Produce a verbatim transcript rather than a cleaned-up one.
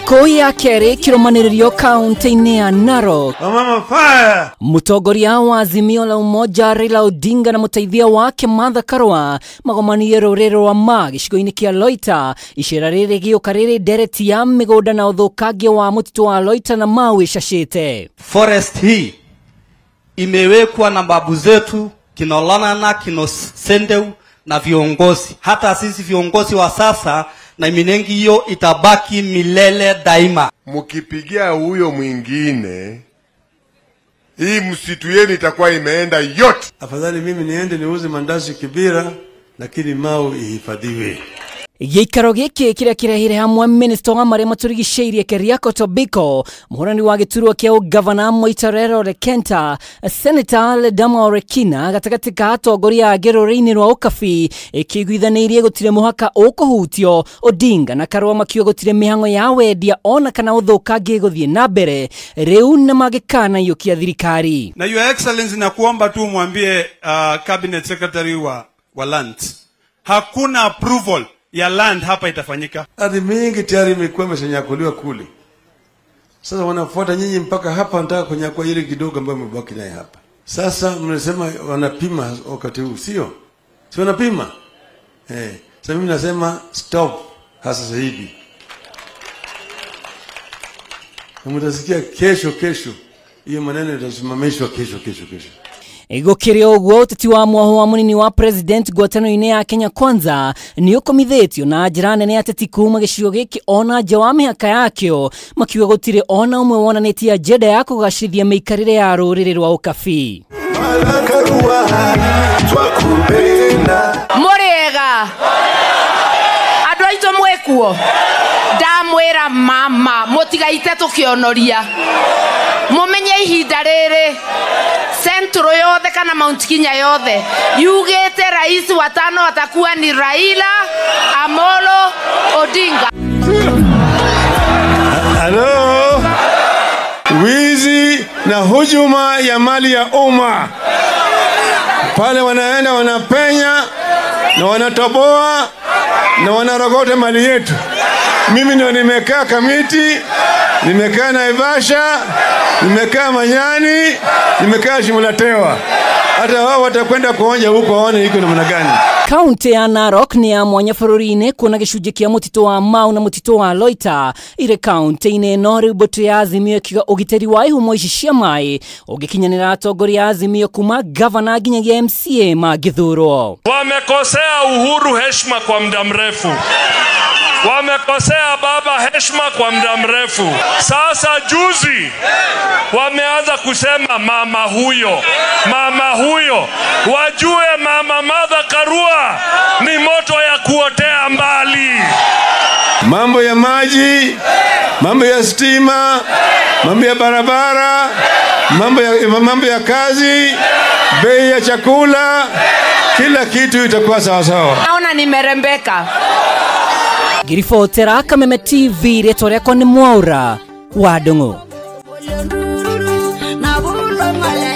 Thiko ya kere kiromaniririo kaunti-ini ya Narok. Mama fire. Mutongoria wa Azimio la Umoja Raila Odinga na muteithia wake Martha Karua magomanirie rurero wa ma gicigo-ini kia Loita icera riri giuka riri dereti ya migoda na uthukangia wa mutitu wa Loita na Mau icacite. Forest hii imewekwa na babu zetu Kinolana, Kinosendeu na viongozi. Hata sisi viongozi wa sasa na minengi hiyo itabaki milele daima. Mukipigia huyo mwingine, hii msitu yenu itakuwa imeenda yote. Afadhali mimi niende niuze mandazi Kibira, lakini Mau ihifadhiwe. Gĩikaro gĩkĩ kĩrĩa kĩrehire hamwe minister wa marĩa maturigicĩirie Keriako Tobiko, mũhũrani wa gĩturwa kĩa ũgavana Moitarero Lekenta, Senator Ledama Orekina gatagatĩ ka atongoria a gĩrũrĩrĩ-inĩ rwa ũkabi ĩkĩiguithanĩirie gũtirĩ mũhaka ũkũhutio. Odinga na Karua makiuga gũtirĩ mĩhang'o ya wendia ona kana ũthũkangia gũthiĩ na mbere, rĩu na magĩkana iyũkia thirikari. Na Your Excellency nakuomba tu mwambie uh, Cabinet Secretary wa, wa Land, hakuna approval ya land hapa itafanyika. Ardhi mingi tayari imekuwa imeshanyakuliwa kule. Sasa wanafuata nyinyi mpaka hapa, nataka kunyakua ile kidogo ambayo mmebaki naye hapa. Sasa mnasema wanapima wakati huu, sio? Si wanapima? Eh, sasa mimi nasema stop hasa sasa hivi. Mtasikia kesho kesho. Hiyo maneno itasimamishwa kesho kesho kesho. Gũkĩrĩ ũguo ũteti wa mwoho wa mũnini wa president ngwatanĩro-inĩ ya Kenya Kwanza nĩ ũkomithĩtio na njĩra nene ateti kuma gĩcigo gĩkĩ ona nja wa mĩhaka yakĩo, makiuga gũtirĩ ona ũmwe wonanĩtie ajenda ya kũgacĩrithia mĩikarĩre ya rũrĩrĩ rwa ũkabi. Mũrĩega andũ aitũ mwĩkuo, ndamwĩra mama mũtigaite tũkĩonoria, mũmenye ihinda rĩrĩ Centro yothe kana Mount Kenya yothe yugete rais wa tano atakuwa ni Raila Amolo Odinga. Hello. Wizi na hujuma ya mali ya umma. Pale wanaenda wanapenya na wanatoboa na wanarogota mali yetu. Mimi ndio nimekaa kamiti, nimekaa Naivasha, nimekaa Manyani, nimekaa Shimulatewa. Hata wao watakwenda kuonja huko waone iko namna gani. Kaunti ya Narok ni ya mwanya bũrũri-inĩ kuona gĩcunjĩ kĩa mũtitũ wa Mau na mũtitũ wa Loita ire kaunti-inĩ no rĩu mbũtũ ya Azimio ĩkiuga ũgitĩri wa ihumo ici cia maĩ ũngĩkinyanĩra atongoria a Azimio kuma gavana nginyagia M C A magĩthurwo. Wamekosea Uhuru heshima kwa muda mrefu. Wamekosea baba heshima kwa muda mrefu. Sasa juzi wameanza kusema mama huyo, mama huyo. Wajue mama Martha Karua ni moto ya kuotea mbali. Mambo ya maji, mambo ya stima, mambo ya barabara, mambo ya, mambo ya kazi, bei ya chakula, kila kitu itakuwa sawa sawa. Naona nimerembeka. Ngiribotera Kameme T V rĩtwa rĩakwa nĩ Mwaura wa Ndung'u.